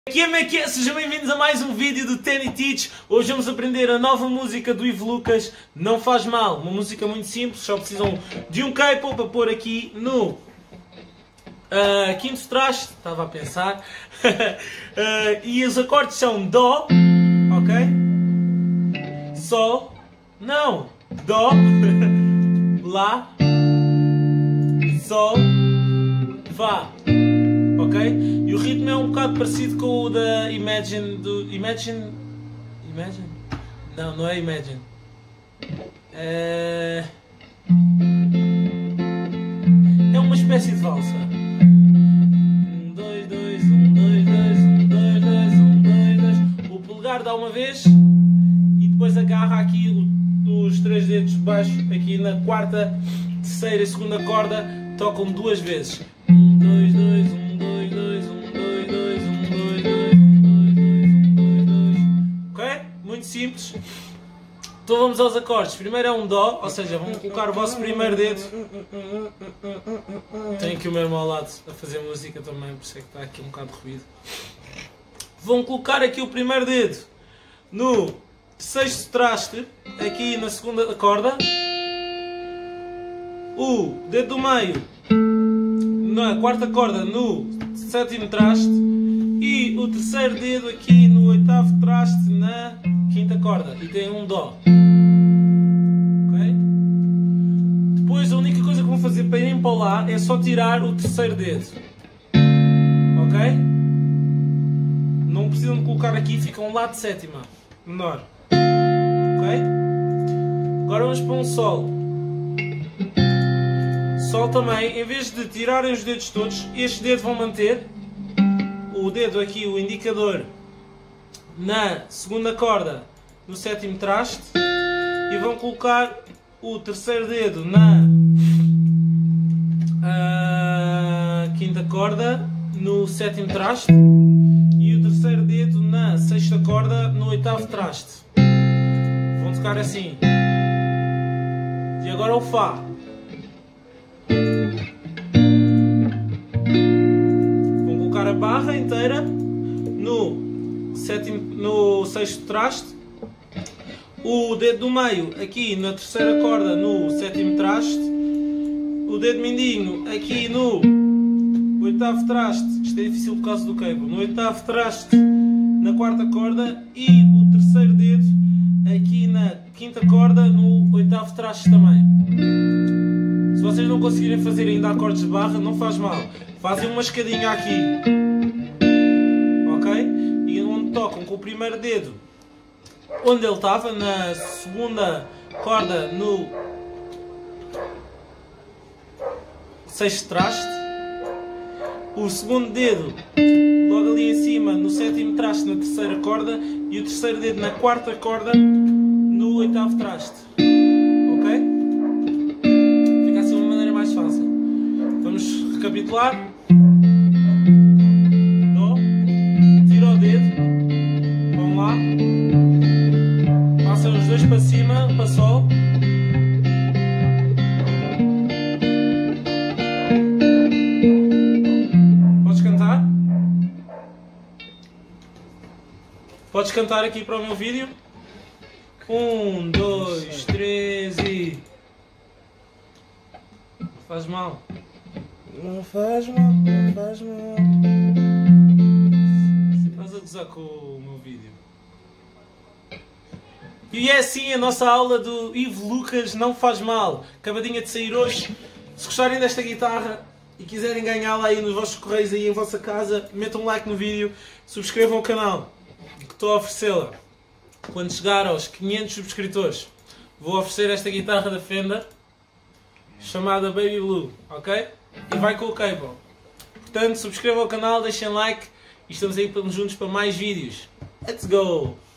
Como é que é? Sejam bem-vindos a mais um vídeo do Tenny Teach. Hoje vamos aprender a nova música do Ivo Lucas, Não Faz Mal. Uma música muito simples, só precisam de um capo para pôr aqui no quinto traste, estava a pensar. E os acordes são Dó, ok? Sol, não, Dó, Lá, Sol, Fá. Ok? E o ritmo é um bocado parecido com o da Imagine do... Imagine? Não, não é Imagine. É uma espécie de valsa. 1, 2, 2, 1, 2, 2, 1, 2, 2, 1, 2, 2. O polegar dá uma vez e depois agarra aqui os três dedos baixos, aqui na quarta, terceira e segunda corda, tocam duas vezes. 1, 2, 2, 1, 2, 2, 1, 2, 2, 1, 2, 2, 1, 2, 2, 1, 2, 2. Ok? Muito simples. Então vamos aos acordes. Primeiro é um Dó, ou seja, vamos colocar o vosso primeiro dedo. Tenho aqui o meu irmão ao lado a fazer música também, por isso é que está aqui um bocado de ruído. Vão colocar aqui o primeiro dedo no sexto traste, aqui na segunda corda. O dedo do meio na quarta corda no sétimo traste e o terceiro dedo aqui no oitavo traste na quinta corda e tem um Dó. Ok? Depois a única coisa que vão fazer para irem para lá é só tirar o terceiro dedo. Ok? Não precisam de colocar aqui, ficam um lá de sétima menor. Ok? Agora vamos para um Sol. Sol também, em vez de tirarem os dedos todos, estes dedos vão manter o dedo aqui, o indicador, na segunda corda, no sétimo traste, e vão colocar o terceiro dedo na quinta corda, no sétimo traste, e o terceiro dedo na sexta corda, no oitavo traste. Vão tocar assim. E agora o Fá. Vão colocar a barra inteira no sexto traste, o dedo do meio aqui na terceira corda no sétimo traste, o dedo mindinho aqui no oitavo traste, isto é difícil por causa do cable, no oitavo traste na quarta corda e o terceiro dedo aqui na quinta corda no oitavo traste também. Se vocês não conseguirem fazer ainda acordes de barra, não faz mal. Fazem uma escadinha aqui. Ok? E onde tocam com o primeiro dedo, onde ele estava, na segunda corda, no sexto traste. O segundo dedo, logo ali em cima, no sétimo traste, na terceira corda. E o terceiro dedo na quarta corda, no oitavo traste. Ok? Fácil. Vamos recapitular. Dó, tira o dedo, vão lá, passam os dois para cima, para Sol. Podes cantar? Podes cantar aqui para o meu vídeo? 1, 2, 3 e... Faz mal. Não faz mal, não faz mal. Você estás a gozar com o meu vídeo. E é assim a nossa aula do Ivo Lucas, Não Faz Mal. Acabadinha de sair hoje. Se gostarem desta guitarra e quiserem ganhá-la aí nos vossos correios, aí em vossa casa, metam um like no vídeo, subscrevam o canal, que estou a oferecê-la. Quando chegar aos 500 subscritores, vou oferecer esta guitarra da Fender, chamada Baby Blue, ok? E vai com o cable. Portanto, subscrevam o canal, deixem like e estamos aí juntos para mais vídeos. Let's go!